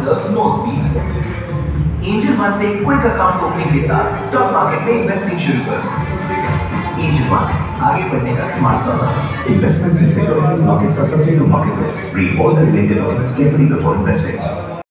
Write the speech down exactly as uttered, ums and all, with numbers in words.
deserves no speed. Angel One पे quick account opening के साथ स्टॉक मार्केट में इन्वेस्टिंग शुरू करो। Angel One, आगे बढ़ने का स्मार्ट सौदा। Investments in securities markets are subject to market risks. Read all the related documents carefully before investing.